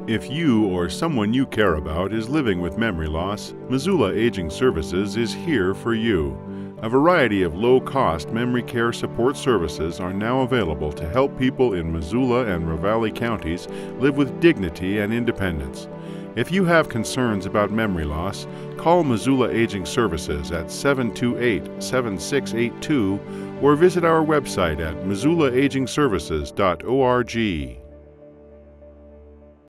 If you or someone you care about is living with memory loss, Missoula Aging Services is here for you. A variety of low-cost memory care support services are now available to help people in Missoula and Ravalli counties live with dignity and independence. If you have concerns about memory loss, call Missoula Aging Services at 728-7682 or visit our website at missoulaagingservices.org.